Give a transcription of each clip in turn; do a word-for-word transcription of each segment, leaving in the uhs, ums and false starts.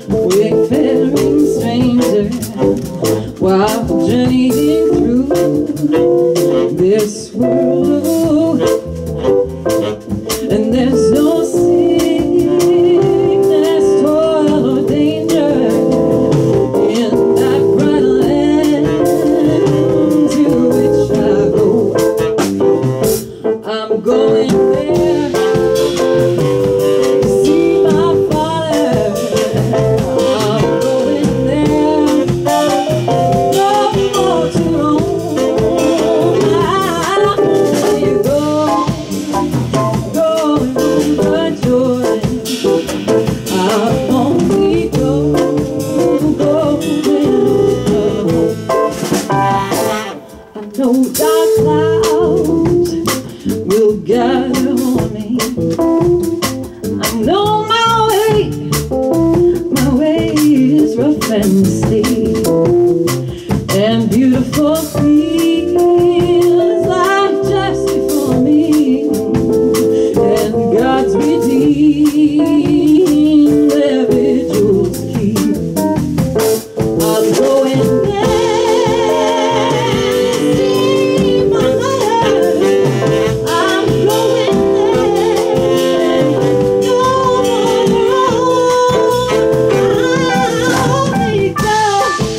wayfaring stranger, while journeying through this world, and there's no sickness, toil, or danger in that bright land to which I go. I'm going there to see my Father. I'm going there, no more to roam. There you go, going over Jordan. I'll only go, going over. I know dark clouds will gather on me. I know my way, my way is rough and steep, and beautiful fields are just before me, and God's redeemed their vigils keep. I'm going there to see my mother. I'm going there, no more road. I'll only go,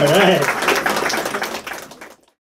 right.